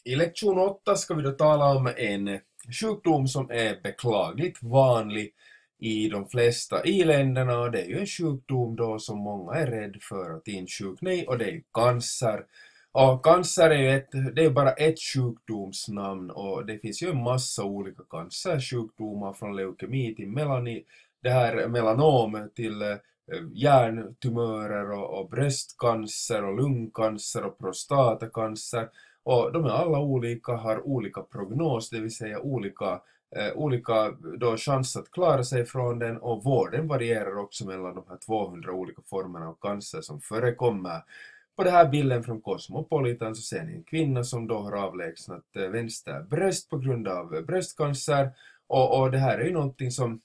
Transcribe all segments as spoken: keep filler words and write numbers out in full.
I lektion åtta ska vi då tala om en sjukdom som är beklagligt vanlig i de flesta i-länderna, och det är ju en sjukdom då som många är rädd för att insjukna i, och det är ju cancer. Och cancer är ju ett, det är bara ett sjukdomsnamn, och det finns ju en massa olika cancersjukdomar från leukemi till melani, det här melanom till eh, hjärntumörer och, och bröstcancer och lungcancer och prostatacancer. Och de är alla olika, har olika prognos, det vill säga olika, eh, olika då chans att klara sig från den, och vården varierar också mellan de här tvåhundra olika formerna av cancer som förekommer. På den här bilden från Cosmopolitan så ser ni en kvinna som då har avlägsnat eh, vänster bröst på grund av eh, bröstcancer, och, och det här är ju någonting som,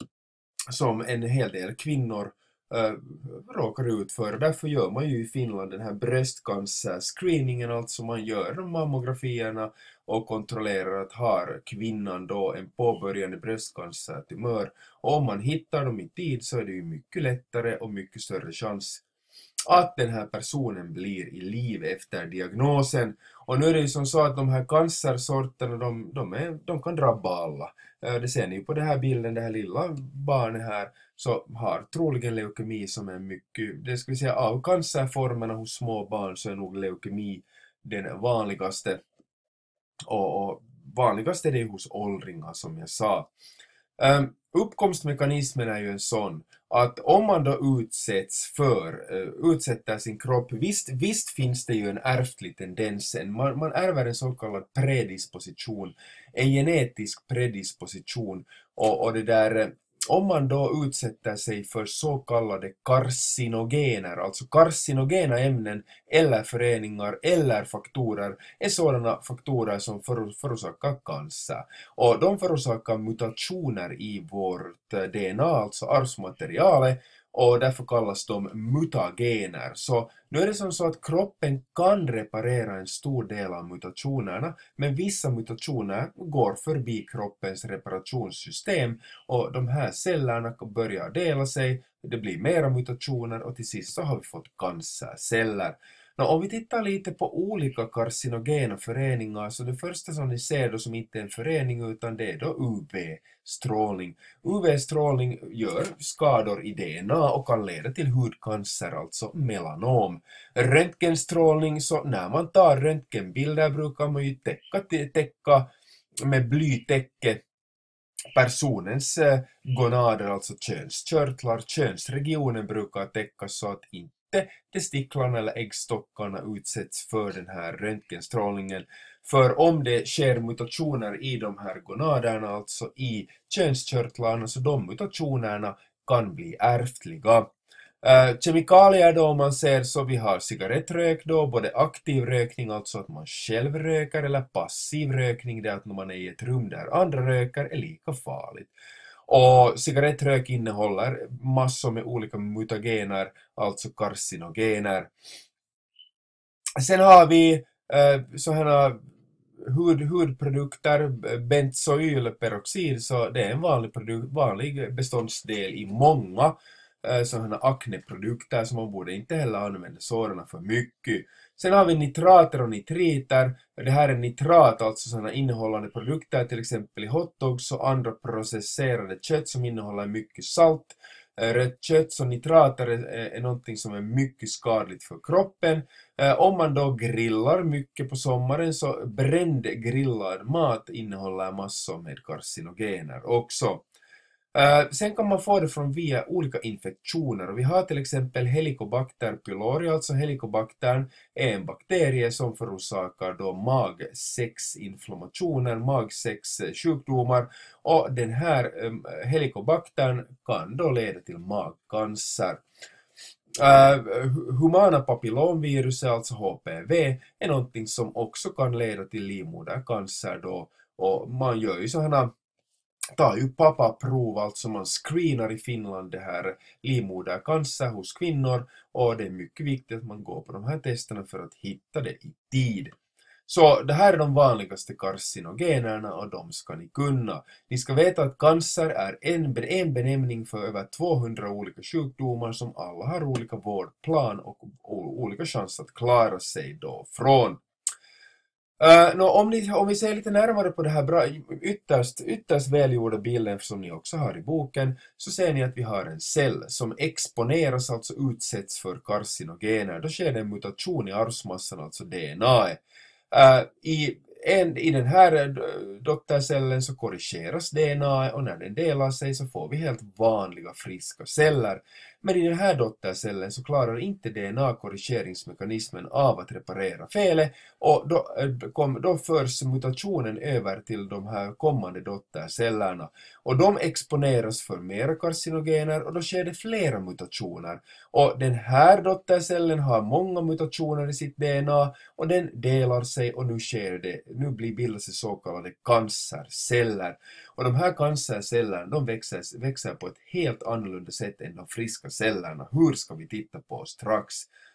som en hel del kvinnor Uh, råkar ut för. Därför gör man ju i Finland den här bröstcancer-screeningen, alltså man gör de mammografierna och kontrollerar att har kvinnan då en påbörjande bröstcancertumör. Och om man hittar dem i tid så är det ju mycket lättare och mycket större chans att den här personen blir i liv efter diagnosen. Och nu är det ju som så att de här cancersorterna, de, de, är, de kan drabba alla. Det ser ni på den här bilden, det här lilla barnet här, så har troligen leukemi som är mycket, det ska vi säga av cancerformerna hos små barn så är nog leukemi den vanligaste. Och, och vanligast är det hos åldringar som jag sa. Um, uppkomstmekanismen är ju en sån att om man då utsätts för, uh, utsätter sin kropp, visst, visst finns det ju en ärftlig tendens, man, man ärver en så kallad predisposition, en genetisk predisposition, och, och det där, om man då utsätter sig för så kallade carcinogener, alltså carcinogena ämnen eller föreningar eller faktorer, är sådana faktorer som förorsakar cancer. Och de förorsakar mutationer i vårt D N A, alltså arvsmaterialet, och därför kallas de mutagener. Så nu är det som så att kroppen kan reparera en stor del av mutationerna, men vissa mutationer går förbi kroppens reparationssystem, och de här cellerna börjar dela sig, det blir mera mutationer, och till sist så har vi fått cancerceller. Nå, om vi tittar lite på olika carcinogena föreningar, så det första som ni ser då som inte är en förening utan det är då U V-strålning. U V-strålning gör skador i D N A och kan leda till hudcancer, alltså melanom. Röntgenstrålning, så när man tar röntgenbilder brukar man ju täcka, täcka med blytäcke personens eh, gonader, alltså könskörtlar. Könsregionen brukar täckas så att inte testiklarna eller äggstockarna utsätts för den här röntgenstrålningen. För om det sker mutationer i de här gonaderna, alltså i könskörtlarna, så de mutationerna kan bli ärftliga. Uh, kemikalier då, om man ser, så vi har cigarettrök då, både aktiv rökning, alltså att man själv röker, eller passiv rökning, det är att när man är i ett rum där andra röker, är lika farligt. Och cigarettrök innehåller massor med olika mutagener, alltså carcinogener. Sen har vi eh, sådana hud, hudprodukter, benzoylperoxid, så det är en vanlig, produkt, vanlig beståndsdel i många eh, sådana akneprodukter, som man borde inte heller använda sådana för mycket. Sen har vi nitrater och nitriter. Det här är nitrat, alltså sådana innehållande produkter, till exempel i hotdogs och andra processerade kött som innehåller mycket salt. Rött kött, så nitrater är, är någonting som är mycket skadligt för kroppen. Om man då grillar mycket på sommaren, så bränd grillad mat innehåller massor med carcinogener också. Uh, sen kan man få det från via olika infektioner, och vi har till exempel Helicobacter pylori, alltså helicobactern är en bakterie som förorsakar då magsäcksinflammationer, magsäckssjukdomar, och den här um, helicobactern kan då leda till magcancer. Uh, humana papillomvirus, alltså H P V, är någonting som också kan leda till livmodercancer då, och man gör ju sådana tar ju pappaprov, alltså man screenar i Finland det här livmodercancer hos kvinnor, och det är mycket viktigt att man går på de här testerna för att hitta det i tid. Så det här är de vanligaste carcinogenerna, och de ska ni kunna. Ni ska veta att cancer är en, en benämning för över tvåhundra olika sjukdomar som alla har olika vårdplan och olika chans att klara sig då från. Uh, no, om, ni, om vi ser lite närmare på det här bra, ytterst, ytterst välgjorda bilden som ni också har i boken, så ser ni att vi har en cell som exponeras, alltså utsätts för carcinogener. Då sker det en mutation i arvsmassan, alltså D N A. Uh, i, en, I den här dottercellen så korrigeras D N A och när den delar sig så får vi helt vanliga friska celler. Men i den här dottercellen så klarar inte D N A-korrigeringsmekanismen av att reparera felet, och då, kom, då förs mutationen över till de här kommande dottercellerna. Och de exponeras för mera carcinogener och då sker det flera mutationer. Och den här dottercellen har många mutationer i sitt D N A och den delar sig, och nu sker det, nu blir bildas det så kallade cancerceller. Och de här cancercellerna, de växer, växer på ett helt annorlunda sätt än de friska cellerna. Hur ska vi titta på strax?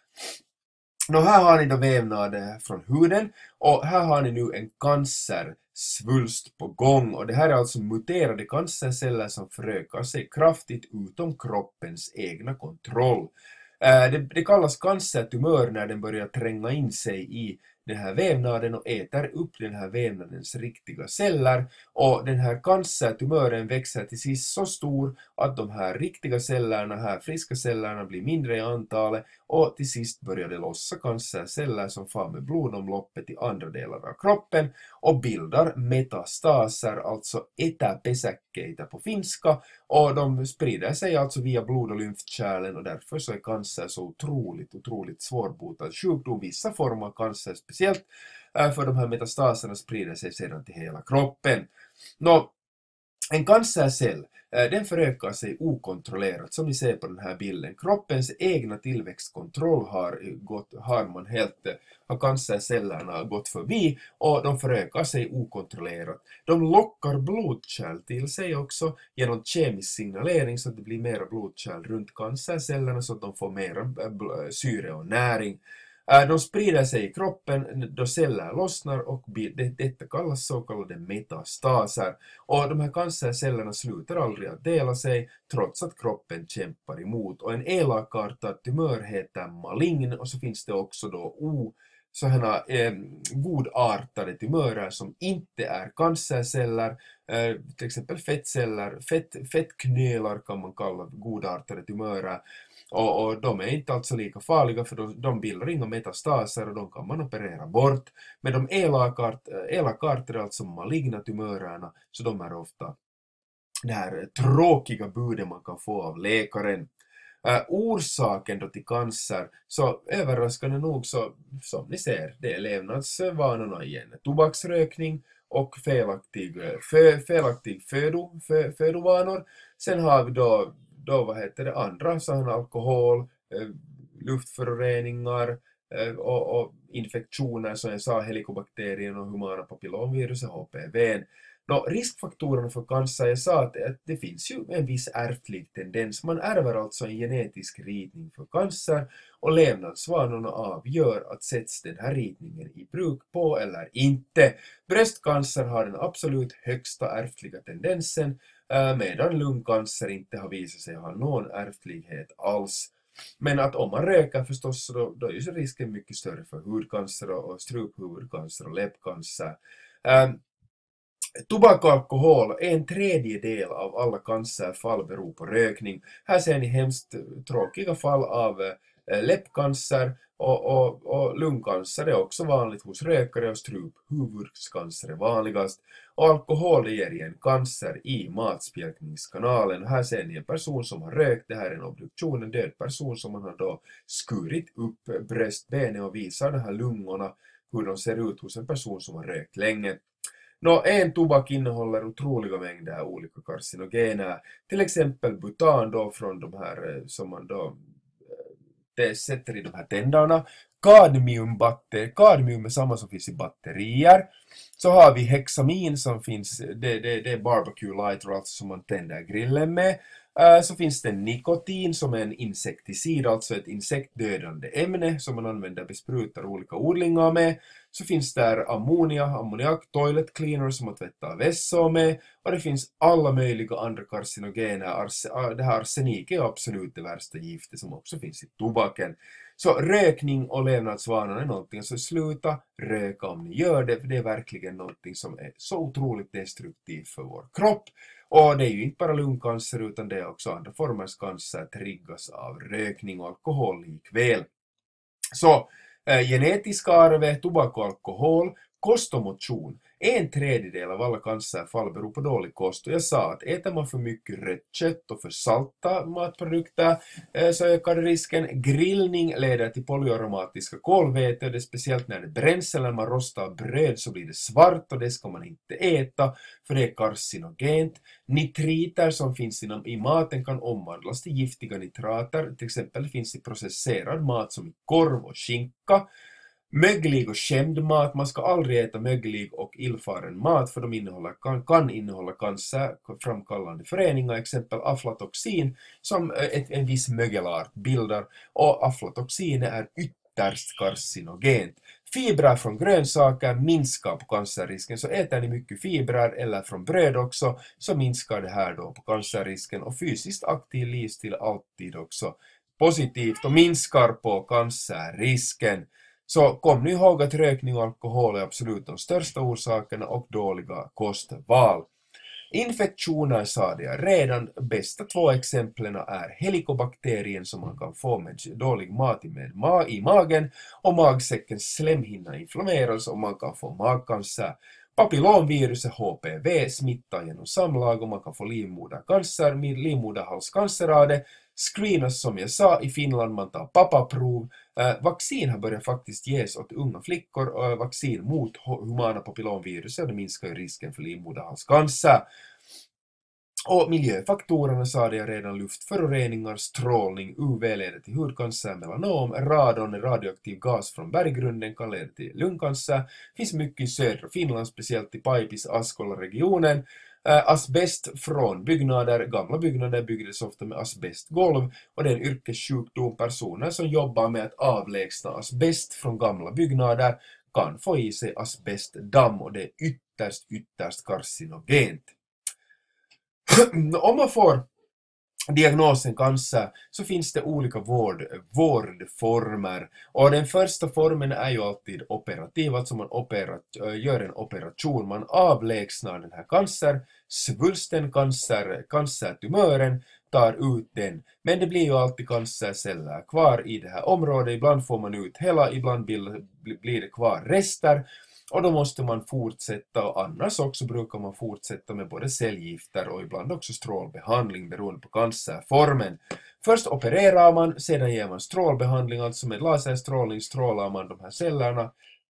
Nå, här har ni då vävnader från huden, och här har ni nu en cancersvulst på gång. Och det här är alltså muterade cancerceller som förökar sig kraftigt utom kroppens egna kontroll. Det, det kallas cancertumör när den börjar tränga in sig i den här vävnaden och äter upp den här vävnadens riktiga celler. Och den här cancertumören växer till sist så stor att de här riktiga cellerna, här friska cellerna, blir mindre i antalet, och till sist börjar det lossa cancerceller som far med blodomloppet i andra delar av kroppen och bildar metastaser, alltså etäpesäkkeitä på finska, och de sprider sig alltså via blod- och lymfkärlen, och därför så är cancer så otroligt, otroligt svårbotad sjukdom. Vissa former av cancer speciellt, för de här metastaserna sprider sig sedan till hela kroppen. Nå, en cancercell, den förökar sig okontrollerat, som ni ser på den här bilden. Kroppens egna tillväxtkontroll har, gått, har man helt, har cancercellerna gått förbi, och de förökar sig okontrollerat. De lockar blodkärl till sig också genom kemisk signalering, så att det blir mera blodkärl runt cancercellerna, så att de får mera syre och näring. De sprider sig i kroppen då celler lossnar, och detta kallas så kallade metastaser. Och de här cancercellerna slutar aldrig att dela sig trots att kroppen kämpar emot. Och en elakartad tumör heter malign, och så finns det också då o sådana eh, godartade tumörer som inte är cancerceller, eh, till exempel fettceller, fett, fettknölar kan man kalla godartade tumörer. Och, och de är inte alltså lika farliga, för de, de bildar inga metastaser och de kan man operera bort. Men de elakart, elakartade, alltså maligna tumörerna, så de är ofta det här tråkiga budet man kan få av läkaren. Uh, orsaken då till cancer, så överraskande nog så, som ni ser, det är levnadsvanorna igen. Tobaksrökning och felaktig, fö, felaktig födo, fö, födovanor. Sen har vi då, då vad heter det, andra sådana alkohol, eh, luftföroreningar eh, och, och infektioner som jag sa, helikobakterien och humana papillomviruset, H P V. Nå, riskfaktorerna för cancer, jag sa att, att det finns ju en viss ärftlig tendens. Man ärver alltså en genetisk ritning för cancer, och levnadsvanorna avgör att sätts den här ritningen i bruk på eller inte. Bröstcancer har den absolut högsta ärftliga tendensen, medan lungcancer inte har visat sig ha någon ärftlighet alls. Men att om man röker förstås, då, då är ju risken mycket större för hudcancer och struphuvudcancer och läppcancer. Um, Tobak och alkohol, en tredjedel av alla cancerfall beror på rökning. Här ser ni hemskt tråkiga fall av eh, läppcancer, och, och, och lungcancer är också vanligt hos rökare, och struphuvudcancer är vanligast. Och alkohol ger igen cancer i matspjälkningskanalen. Här ser ni en person som har rökt, det här är en obduktion, en död person som man har då skurit upp bröstbenet och visar de här lungorna, hur de ser ut hos en person som har rökt länge. Nå, en tobak innehåller otroliga mängder olika carcinogener, till exempel butan då från de här som man då det sätter i de här tänderna. Kadmiumbatter, kadmium är samma som finns i batterier. Så har vi hexamin som finns, det, det, det är barbecue lighter, alltså som man tänder grillen med. Uh, så finns det nikotin som är en insekticid, alltså ett insektdödande ämne som man använder, besprutar olika odlingar med. så finns där ammonia, ammoniak, toilet cleaner som att tvätta vässor med, och det finns alla möjliga andra karcinogener. Arse- det här arsenik är absolut det värsta giftet som också finns i tobaken. Så rökning och levnadsvanor är någonting, så sluta röka om ni gör det, för det är verkligen någonting som är så otroligt destruktivt för vår kropp. Och det är ju inte bara lungcancer utan det är också andra formers cancer triggas av rökning och alkohol likväl. Så eh, genetisk arve, tobak och alkohol, kost och motion. En tredjedel av alla cancerfall beror på dålig kost. Och jag sa att äter man för mycket rött kött och för salta matprodukter eh, så ökar risken. Grillning leder till polyaromatiska kolväten. Det är speciellt när det bränns eller när man rostar bröd så blir det svart och det ska man inte äta för det är carcinogent. Nitriter som finns inom, i maten kan omvandlas till giftiga nitrater. Till exempel finns i processerad mat som korv och skinka. Möglig och skämd mat, man ska aldrig äta möglig och illfaren mat för de innehåller, kan, kan innehålla cancerframkallande föreningar, exempel aflatoxin som ett, en viss mögelart bildar, och aflatoxin är ytterst carcinogent. Fibrer från grönsaker minskar på cancerrisken, så äter ni mycket fibrer eller från bröd också så minskar det här då på cancerrisken, och fysiskt aktiv livsstil alltid också positivt och minskar på cancerrisken. Så kom nu ihåg att rökning och alkohol är absolut de största orsakerna och dåliga kostval. Infektioner sa jag redan, bästa två exemplen är helikobakterien som man kan få med dålig mat med ma- i magen och magsäckens slemhinna inflammeras och man kan få magcancer. Papillomviruset H P V smittar genom samlag och man kan få livmodercancer, livmoderhalscancer av det. Screenas som jag sa i Finland, man tar pappaprov. Eh, vaccin har börjat faktiskt ges åt unga flickor och eh, vaccin mot humana papillomvirus och det minskar ju risken för livmoderhalscancer. Och miljöfaktorerna sa det jag redan, luftföroreningar, strålning, U V leder till hudcancer, melanom, radon, radioaktiv gas från berggrunden kan leda till lungcancer. Finns mycket i södra Finland, speciellt i Paipis, Askola-regionen. Äh, asbest från byggnader, gamla byggnader byggdes ofta med asbestgolv och det är en yrkessjukdom. Personer som jobbar med att avlägsna asbest från gamla byggnader kan få i sig asbestdamm och det är ytterst, ytterst carcinogent. Om man får diagnosen cancer så finns det olika vård, vårdformer och den första formen är ju alltid operativ, alltså man operat, gör en operation, man avlägsnar den här cancer, svulsten, cancer, cancertumören, tar ut den, men det blir ju alltid cancerceller kvar i det här området, ibland får man ut hela, ibland blir det kvar rester. Och då måste man fortsätta, och annars också brukar man fortsätta med både cellgifter och ibland också strålbehandling beroende på cancerformen. Först opererar man, sedan ger man strålbehandling, alltså med laserstrålning strålar man de här cellerna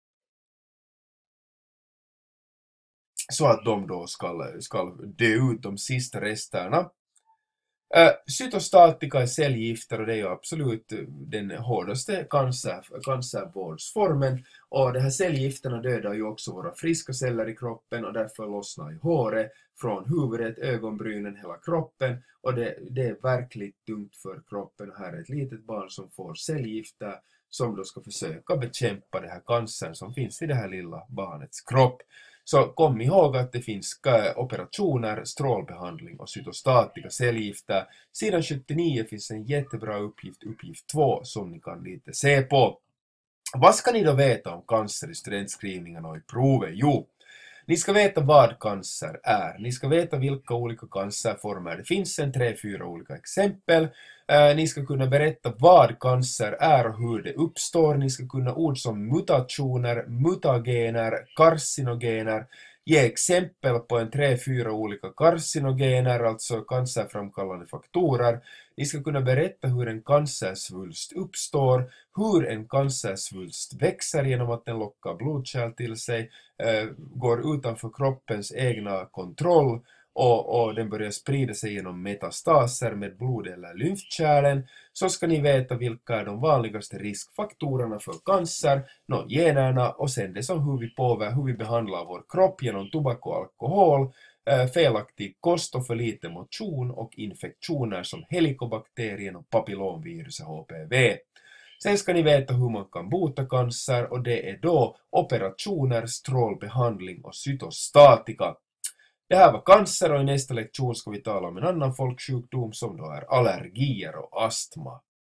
så att de då ska, ska dö ut de sista resterna. Uh, cytostatika är cellgifter och det är ju absolut den hårdaste cancer, cancervårdsformen och de här cellgifterna dödar ju också våra friska celler i kroppen och därför lossnar ju håret från huvudet, ögonbrynen, hela kroppen och det, det är verkligt dumt för kroppen. Och här är ett litet barn som får cellgifter som då ska försöka bekämpa det här cancern som finns i det här lilla barnets kropp. Så kom ihåg att det finns operationer, strålbehandling och cytostatika cellgifter. Sidan sjuttionio finns en jättebra uppgift, uppgift två, som ni kan lite se på. Vad ska ni då veta om cancer i studentskrivningarna och i provet? Jo, ni ska veta vad cancer är. Ni ska veta vilka olika cancerformer det finns, en tre, fyra olika exempel. Eh, ni ska kunna berätta vad cancer är och hur det uppstår. Ni ska kunna ord som mutationer, mutagener, carcinogener. Ge exempel på en tre, fyra olika carcinogener, alltså cancerframkallande faktorer. Ni ska kunna berätta hur en cancersvulst uppstår, hur en cancersvulst växer genom att den lockar blodkärl till sig, eh, går utanför kroppens egna kontroll och, och den börjar sprida sig genom metastaser med blod- eller lymfkärlen. Så ska ni veta vilka är de vanligaste riskfaktorerna för cancer, no, generna och sen det som hur vi påverkar, hur vi behandlar vår kropp genom tobak och alkohol, eh, felaktig kost och för lite motion och infektioner som helikobakterien och papillomviruset H P V. Sen ska ni veta hur man kan bota cancer, och det är då operationer, strålbehandling och cytostatika. Det här var cancer, och i nästa lektion ska vi tala om en annan folksjukdom som då är allergier och astma.